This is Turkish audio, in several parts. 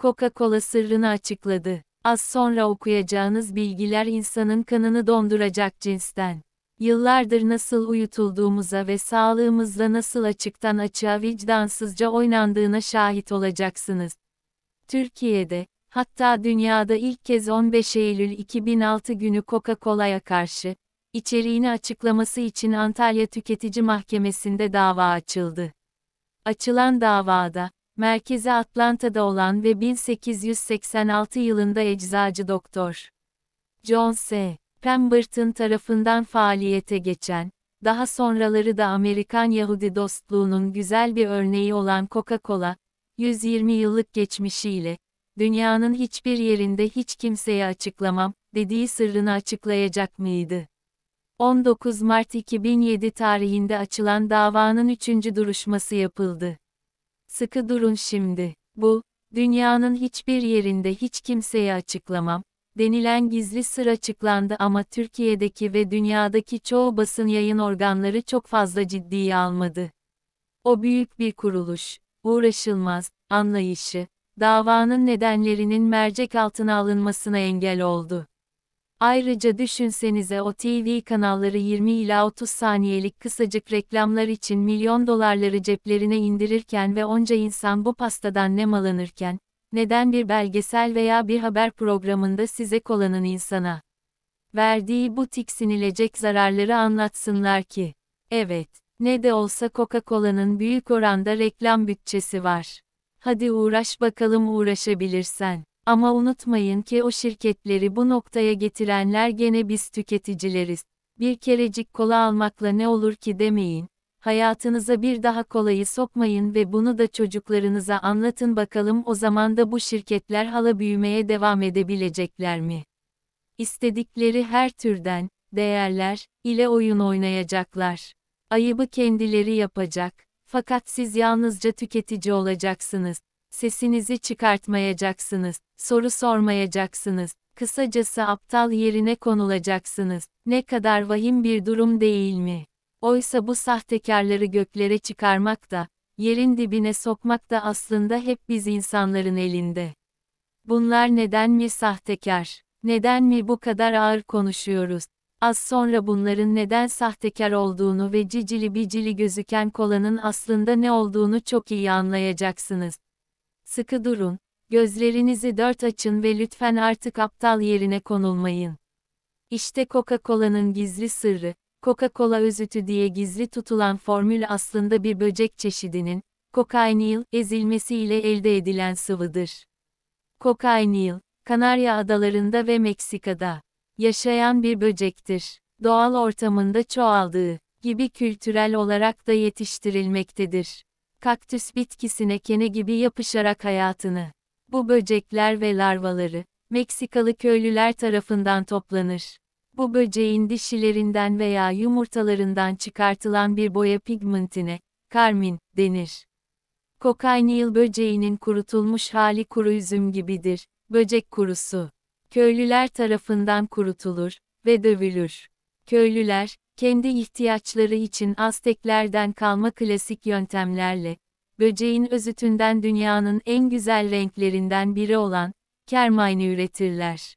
Coca-Cola sırrını açıkladı. Az sonra okuyacağınız bilgiler insanın kanını donduracak cinsten. Yıllardır nasıl uyutulduğumuza ve sağlığımızla nasıl açıktan açığa vicdansızca oynandığına şahit olacaksınız. Türkiye'de, hatta dünyada ilk kez 15 Eylül 2006 günü Coca-Cola'ya karşı, içeriğini açıklaması için Antalya Tüketici Mahkemesi'nde dava açıldı. Açılan davada, merkezi Atlanta'da olan ve 1886 yılında eczacı Doktor John S. Pemberton tarafından faaliyete geçen, daha sonraları da Amerikan Yahudi dostluğunun güzel bir örneği olan Coca-Cola, 120 yıllık geçmişiyle, dünyanın hiçbir yerinde hiç kimseye açıklamam, dediği sırrını açıklayacak mıydı? 19 Mart 2007 tarihinde açılan davanın 3. duruşması yapıldı. Sıkı durun şimdi. Bu, dünyanın hiçbir yerinde hiç kimseye açıklamam, denilen gizli sır açıklandı ama Türkiye'deki ve dünyadaki çoğu basın yayın organları çok fazla ciddiye almadı. O büyük bir kuruluş, uğraşılmaz, anlayışı, davanın nedenlerinin mercek altına alınmasına engel oldu. Ayrıca düşünsenize o TV kanalları 20 ila 30 saniyelik kısacık reklamlar için milyon dolarları ceplerine indirirken ve onca insan bu pastadan nemalanırken, neden bir belgesel veya bir haber programında size kolanın insana verdiği bu tiksinilecek zararları anlatsınlar ki? Evet, ne de olsa Coca-Cola'nın büyük oranda reklam bütçesi var. Hadi uğraş bakalım uğraşabilirsen. Ama unutmayın ki o şirketleri bu noktaya getirenler gene biz tüketicileriz. Bir kerecik kola almakla ne olur ki demeyin. Hayatınıza bir daha kolayı sokmayın ve bunu da çocuklarınıza anlatın bakalım o zaman da bu şirketler hala büyümeye devam edebilecekler mi? İstedikleri her türden, değerler, ile oyun oynayacaklar. Ayıbı kendileri yapacak. Fakat siz yalnızca tüketici olacaksınız. Sesinizi çıkartmayacaksınız, soru sormayacaksınız, kısacası aptal yerine konulacaksınız. Ne kadar vahim bir durum değil mi? Oysa bu sahtekarları göklere çıkarmak da, yerin dibine sokmak da aslında hep biz insanların elinde. Bunlar neden mi sahtekar? Neden mi bu kadar ağır konuşuyoruz? Az sonra bunların neden sahtekar olduğunu ve cicili bicili gözüken kolanın aslında ne olduğunu çok iyi anlayacaksınız. Sıkı durun, gözlerinizi dört açın ve lütfen artık aptal yerine konulmayın. İşte Coca-Cola'nın gizli sırrı, Coca-Cola özütü diye gizli tutulan formül aslında bir böcek çeşidinin, cochineal, ezilmesiyle elde edilen sıvıdır. Cochineal, Kanarya Adalarında ve Meksika'da yaşayan bir böcektir. Doğal ortamında çoğaldığı gibi kültürel olarak da yetiştirilmektedir. Kaktüs bitkisine kene gibi yapışarak hayatını. Bu böcekler ve larvaları, Meksikalı köylüler tarafından toplanır. Bu böceğin dişilerinden veya yumurtalarından çıkartılan bir boya pigmentine, karmin, denir. Cochineal böceğinin kurutulmuş hali kuru üzüm gibidir, böcek kurusu. Köylüler tarafından kurutulur ve dövülür. Köylüler, kendi ihtiyaçları için Azteklerden kalma klasik yöntemlerle, böceğin özütünden dünyanın en güzel renklerinden biri olan, kermayni üretirler.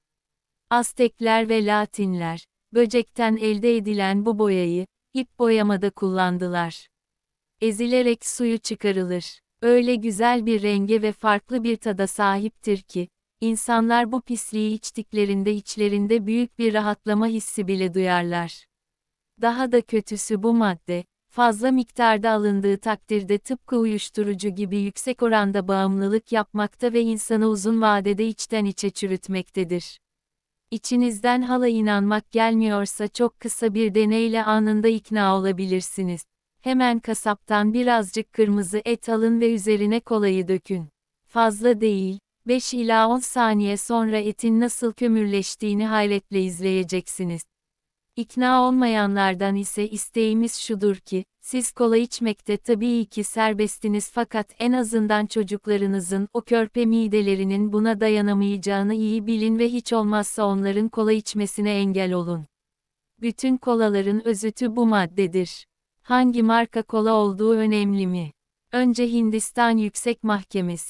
Aztekler ve Latinler, böcekten elde edilen bu boyayı, ip boyamada kullandılar. Ezilerek suyu çıkarılır. Öyle güzel bir renge ve farklı bir tada sahiptir ki, insanlar bu pisliği içtiklerinde içlerinde büyük bir rahatlama hissi bile duyarlar. Daha da kötüsü bu madde, fazla miktarda alındığı takdirde tıpkı uyuşturucu gibi yüksek oranda bağımlılık yapmakta ve insanı uzun vadede içten içe çürütmektedir. İçinizden hala inanmak gelmiyorsa çok kısa bir deneyle anında ikna olabilirsiniz. Hemen kasaptan birazcık kırmızı et alın ve üzerine kolayı dökün. Fazla değil, 5 ila 10 saniye sonra etin nasıl kömürleştiğini hayretle izleyeceksiniz. İkna olmayanlardan ise isteğimiz şudur ki, siz kola içmekte tabii ki serbestiniz fakat en azından çocuklarınızın o körpe midelerinin buna dayanamayacağını iyi bilin ve hiç olmazsa onların kola içmesine engel olun. Bütün kolaların özütü bu maddedir. Hangi marka kola olduğu önemli mi? Önce Hindistan Yüksek Mahkemesi,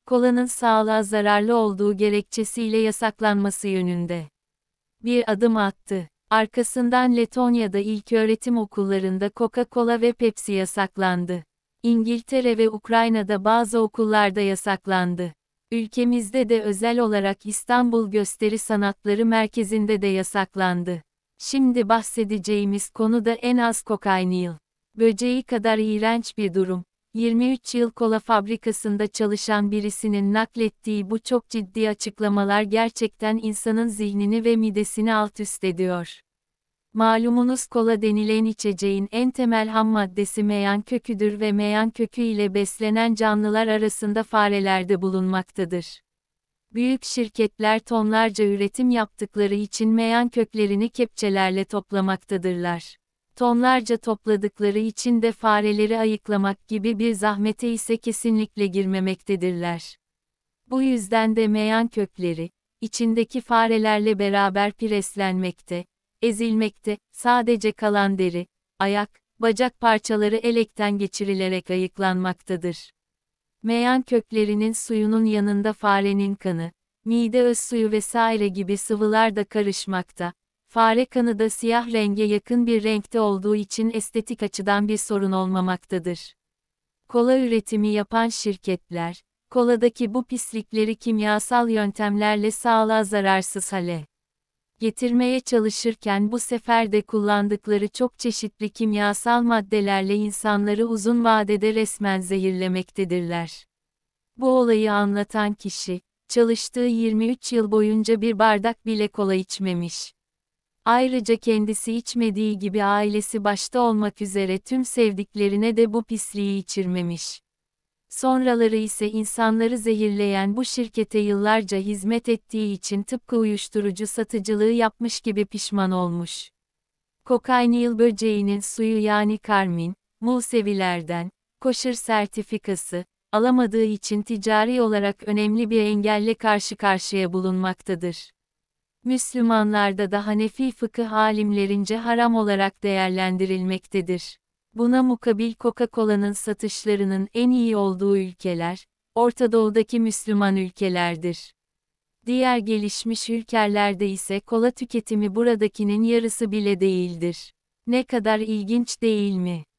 kolanın sağlığa zararlı olduğu gerekçesiyle yasaklanması yönünde bir adım attı. Arkasından Letonya'da ilköğretim okullarında Coca-Cola ve Pepsi yasaklandı. İngiltere ve Ukrayna'da bazı okullarda yasaklandı. Ülkemizde de özel olarak İstanbul Gösteri Sanatları Merkezi'nde de yasaklandı. Şimdi bahsedeceğimiz konu da en az kokainil. Böceği kadar iğrenç bir durum. 23 yıl kola fabrikasında çalışan birisinin naklettiği bu çok ciddi açıklamalar gerçekten insanın zihnini ve midesini alt üst ediyor. Malumunuz kola denilen içeceğin en temel ham maddesi meyan köküdür ve meyan kökü ile beslenen canlılar arasında farelerde bulunmaktadır. Büyük şirketler tonlarca üretim yaptıkları için meyan köklerini kepçelerle toplamaktadırlar. Tonlarca topladıkları için de fareleri ayıklamak gibi bir zahmete ise kesinlikle girmemektedirler. Bu yüzden de meyan kökleri, içindeki farelerle beraber preslenmekte, ezilmekte, sadece kalan deri, ayak, bacak parçaları elekten geçirilerek ayıklanmaktadır. Meyan köklerinin suyunun yanında farenin kanı, mide öz suyu vesaire gibi sıvılar da karışmakta. Fare kanı da siyah renge yakın bir renkte olduğu için estetik açıdan bir sorun olmamaktadır. Kola üretimi yapan şirketler, koladaki bu pislikleri kimyasal yöntemlerle sağlığa zararsız hale getirmeye çalışırken bu sefer de kullandıkları çok çeşitli kimyasal maddelerle insanları uzun vadede resmen zehirlemektedirler. Bu olayı anlatan kişi, çalıştığı 23 yıl boyunca bir bardak bile kola içmemiş. Ayrıca kendisi içmediği gibi ailesi başta olmak üzere tüm sevdiklerine de bu pisliği içirmemiş. Sonraları ise insanları zehirleyen bu şirkete yıllarca hizmet ettiği için tıpkı uyuşturucu satıcılığı yapmış gibi pişman olmuş. Kokainil böceğinin suyu yani karmin, Musevilerden, koşer sertifikası, alamadığı için ticari olarak önemli bir engelle karşı karşıya bulunmaktadır. Müslümanlarda da Hanefi fıkıh alimlerince haram olarak değerlendirilmektedir. Buna mukabil Coca-Cola'nın satışlarının en iyi olduğu ülkeler, Orta Doğu'daki Müslüman ülkelerdir. Diğer gelişmiş ülkelerde ise kola tüketimi buradakinin yarısı bile değildir. Ne kadar ilginç değil mi?